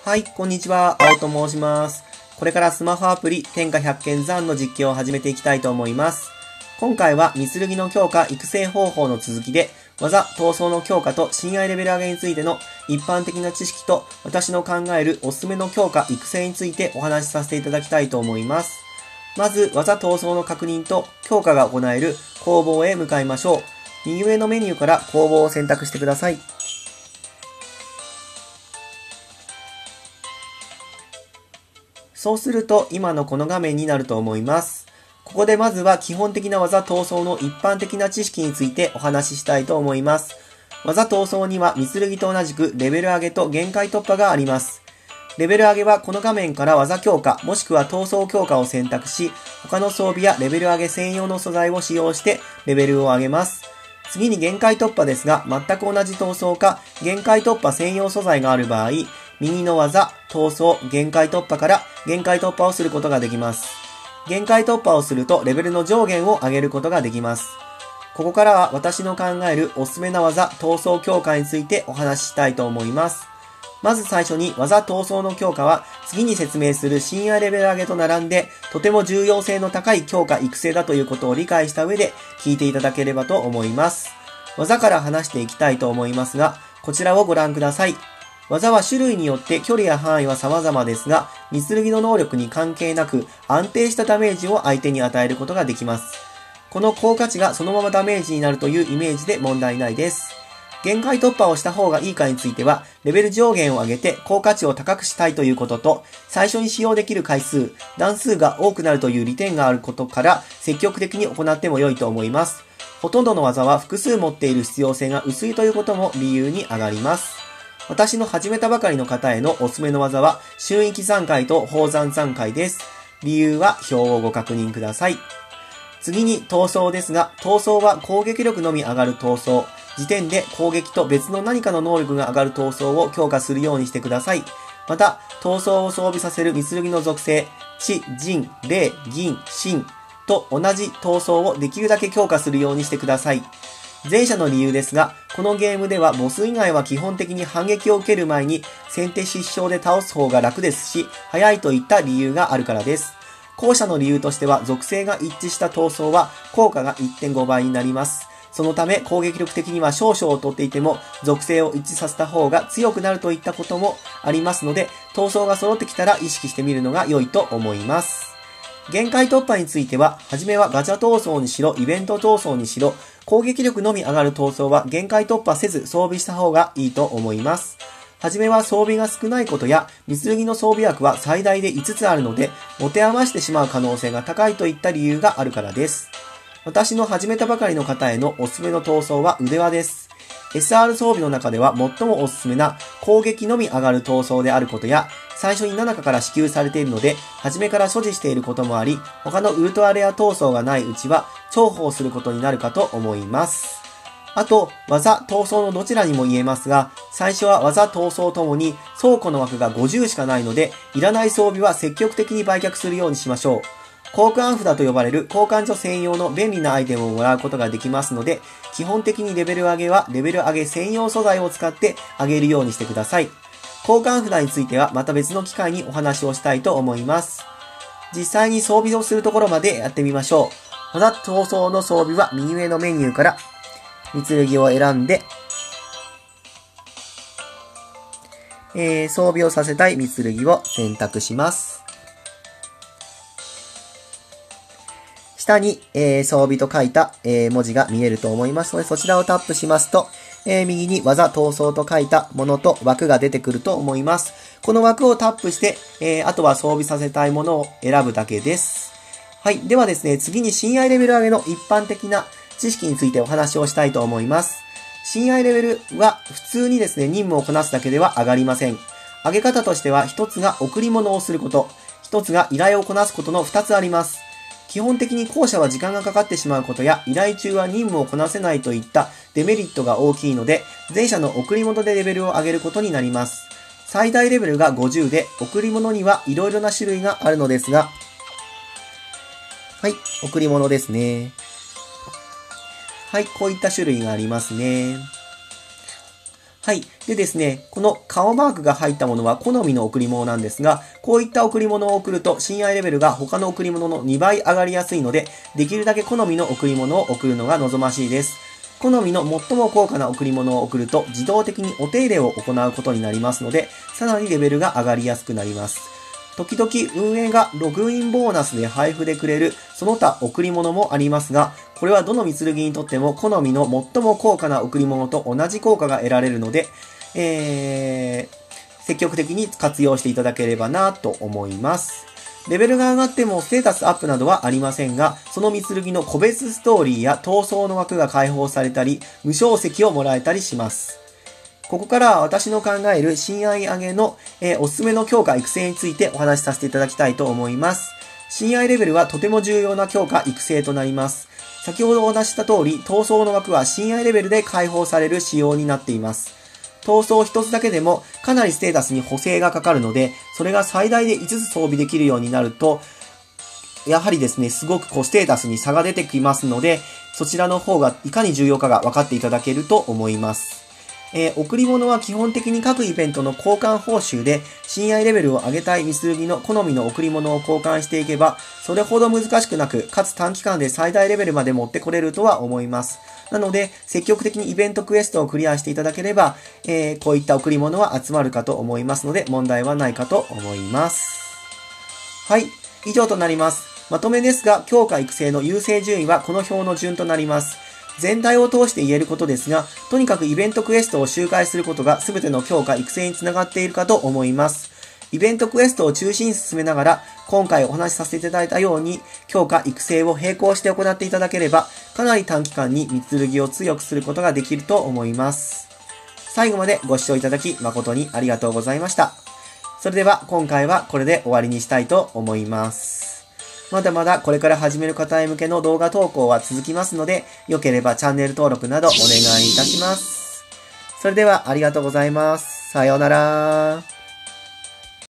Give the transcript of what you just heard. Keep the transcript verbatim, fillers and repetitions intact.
はい、こんにちは。青と申します。これからスマホアプリ天下百軒山の実況を始めていきたいと思います。今回は三剣の強化育成方法の続きで、技、闘争の強化と親愛レベル上げについての一般的な知識と私の考えるおすすめの強化育成についてお話しさせていただきたいと思います。まず、技闘争の確認と強化が行える工房へ向かいましょう。右上のメニューから工房を選択してください。そうすると今のこの画面になると思います。ここでまずは基本的な技闘争の一般的な知識についてお話ししたいと思います。技闘争には三剣と同じくレベル上げと限界突破があります。レベル上げはこの画面から技強化もしくは闘争強化を選択し、他の装備やレベル上げ専用の素材を使用してレベルを上げます。次に限界突破ですが、全く同じ闘争か限界突破専用素材がある場合、右の技、闘争、限界突破から限界突破をすることができます。限界突破をするとレベルの上限を上げることができます。ここからは私の考えるおすすめな技、闘争強化についてお話ししたいと思います。まず最初に技闘争の強化は次に説明する親愛レベル上げと並んでとても重要性の高い強化育成だということを理解した上で聞いていただければと思います。技から話していきたいと思いますが、こちらをご覧ください。技は種類によって距離や範囲は様々ですが、三剣の能力に関係なく安定したダメージを相手に与えることができます。この効果値がそのままダメージになるというイメージで問題ないです。限界突破をした方がいいかについては、レベル上限を上げて効果値を高くしたいということと、最初に使用できる回数、段数が多くなるという利点があることから積極的に行っても良いと思います。ほとんどの技は複数持っている必要性が薄いということも理由に上がります。私の始めたばかりの方へのおすすめの技は、瞬域残骸と宝山残骸です。理由は表をご確認ください。次に闘争ですが、闘争は攻撃力のみ上がる闘争。時点で攻撃と別の何かの能力が上がる闘争を強化するようにしてください。また、闘争を装備させる三剣の属性、地、人、霊、銀、神と同じ闘争をできるだけ強化するようにしてください。前者の理由ですが、このゲームではボス以外は基本的に反撃を受ける前に先手失笑で倒す方が楽ですし、早いといった理由があるからです。後者の理由としては、属性が一致した闘争は効果が いってんご 倍になります。そのため攻撃力的には少々劣っていても、属性を一致させた方が強くなるといったこともありますので、闘争が揃ってきたら意識してみるのが良いと思います。限界突破については、はじめはガチャ闘争にしろ、イベント闘争にしろ、攻撃力のみ上がる闘争は限界突破せず装備した方がいいと思います。はじめは装備が少ないことや、三剣の装備枠は最大でいつつあるので、持て余してしまう可能性が高いといった理由があるからです。私の始めたばかりの方へのおすすめの闘争は腕輪です。エスアール 装備の中では最もおすすめな攻撃のみ上がる闘争であることや、最初にななかから支給されているので、初めから所持していることもあり、他のウルトラレア闘争がないうちは重宝することになるかと思います。あと、技、闘争のどちらにも言えますが、最初は技、闘争ともに倉庫の枠がごじゅうしかないので、いらない装備は積極的に売却するようにしましょう。交換札と呼ばれる交換所専用の便利なアイテムをもらうことができますので、基本的にレベル上げはレベル上げ専用素材を使って上げるようにしてください。交換札についてはまた別の機会にお話をしたいと思います。実際に装備をするところまでやってみましょう。技闘争の装備は右上のメニューから三剣を選んで、えー、装備をさせたい三剣を選択します。下に、えー、装備と書いた、えー、文字が見えると思いますので、そちらをタップしますと、えー、右に技闘争と書いたものと枠が出てくると思います。この枠をタップして、えー、あとは装備させたいものを選ぶだけです。はい。ではですね、次に親愛レベル上げの一般的な知識についてお話をしたいと思います。親愛レベルは普通にですね、任務をこなすだけでは上がりません。上げ方としては、一つが贈り物をすること、一つが依頼をこなすことの二つあります。基本的に後者は時間がかかってしまうことや依頼中は任務をこなせないといったデメリットが大きいので、前者の贈り物でレベルを上げることになります。最大レベルがごじゅうで、贈り物には色々な種類があるのですが、はい、贈り物ですね。はい、こういった種類がありますね。 はい。でですね、この顔マークが入ったものは好みの贈り物なんですが、こういった贈り物を贈ると親愛レベルが他の贈り物のにばい上がりやすいので、できるだけ好みの贈り物を贈るのが望ましいです。好みの最も高価な贈り物を贈ると自動的にお手入れを行うことになりますので、さらにレベルが上がりやすくなります。時々運営がログインボーナスで配布でくれるその他贈り物もありますが、これはどの御剣にとっても好みの最も高価な贈り物と同じ効果が得られるので、えー、積極的に活用していただければなと思います。レベルが上がってもステータスアップなどはありませんが、その御剣の個別ストーリーや闘争の枠が解放されたり、無償石をもらえたりします。ここからは私の考える親愛上げの、えー、おすすめの強化育成についてお話しさせていただきたいと思います。親愛レベルはとても重要な強化育成となります。先ほどお話した通り、闘争の枠は親愛レベルで解放される仕様になっています。闘争一つだけでもかなりステータスに補正がかかるので、それが最大でいつつ装備できるようになると、やはりですね、すごくこうステータスに差が出てきますので、そちらの方がいかに重要かが分かっていただけると思います。えー、贈り物は基本的に各イベントの交換報酬で、親愛レベルを上げたい御剣の好みの贈り物を交換していけば、それほど難しくなく、かつ短期間で最大レベルまで持ってこれるとは思います。なので、積極的にイベントクエストをクリアしていただければ、えー、こういった贈り物は集まるかと思いますので、問題はないかと思います。はい、以上となります。まとめですが、強化育成の優勢順位はこの表の順となります。全体を通して言えることですが、とにかくイベントクエストを周回することが全ての強化育成につながっているかと思います。イベントクエストを中心に進めながら、今回お話しさせていただいたように、強化育成を並行して行っていただければ、かなり短期間に御剣を強くすることができると思います。最後までご視聴いただき誠にありがとうございました。それでは今回はこれで終わりにしたいと思います。まだまだこれから始める方へ向けの動画投稿は続きますので、良ければチャンネル登録などお願いいたします。それではありがとうございます。さようなら。